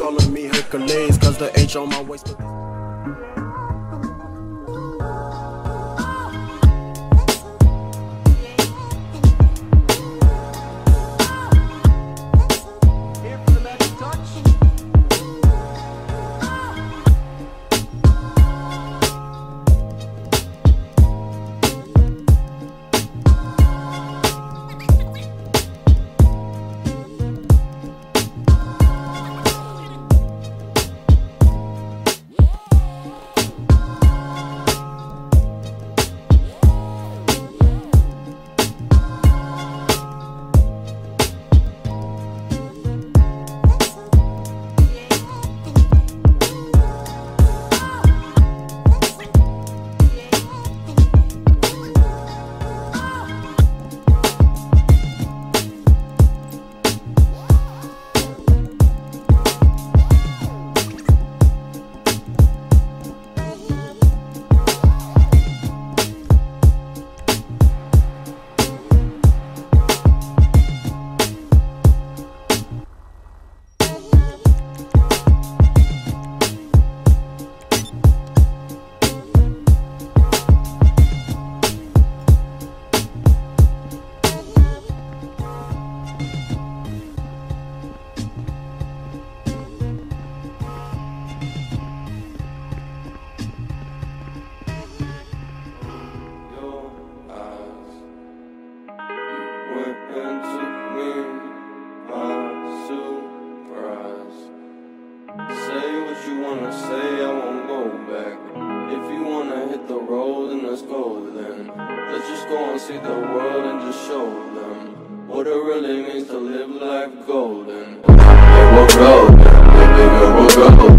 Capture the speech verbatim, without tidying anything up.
calling me Hercules, cause the H on my waist. You wanna say, I won't go back. If you wanna hit the road, then let's go then. Let's just go and see the world and just show them what it really means to live life golden. It will go, baby, it will go.